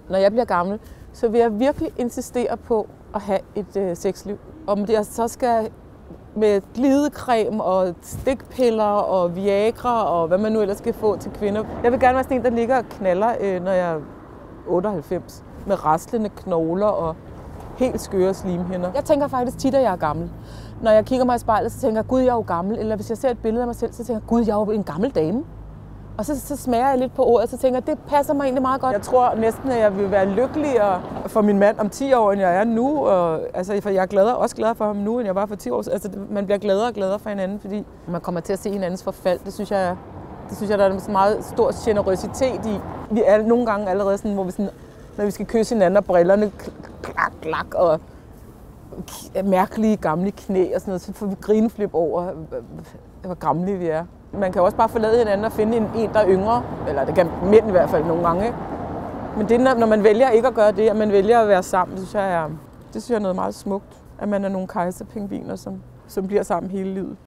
Når jeg bliver gammel, så vil jeg virkelig insistere på at have et sexliv. Om det så skal med glidecreme og stikpiller og Viagra og hvad man nu ellers skal få til kvinder. Jeg vil gerne være sådan en, der ligger og knaller, når jeg er 98. Med raslende knogler og helt skøre slimhinder. Jeg tænker faktisk tit, at jeg er gammel. Når jeg kigger mig i spejlet, så tænker jeg, gud, jeg er jo gammel. Eller hvis jeg ser et billede af mig selv, så tænker jeg, gud, jeg er jo en gammel dame. Og så smager jeg lidt på ordet, og så tænker jeg, det passer mig egentlig meget godt. Jeg tror næsten, at jeg vil være lykkeligere for min mand om 10 år, end jeg er nu. Og, altså, for jeg er også gladere for ham nu, end jeg var for 10 år siden. Altså, man bliver gladere og gladere for hinanden, fordi man kommer til at se hinandens forfald. Det synes jeg, der er en meget stor generøsitet i. Vi er nogle gange allerede sådan, hvor vi sådan, når vi skal kysse hinanden, og brillerne klak, og mærkelige gamle knæ og sådan noget, så får vi grineflip over, hvor gamle vi er. Man kan også bare forlade hinanden og finde en, der er yngre, eller det kan mænd i hvert fald nogle gange. Men det, når man vælger ikke at gøre det, og man vælger at være sammen, det synes jeg er noget meget smukt, at man er nogle kejserpingviner, som bliver sammen hele livet.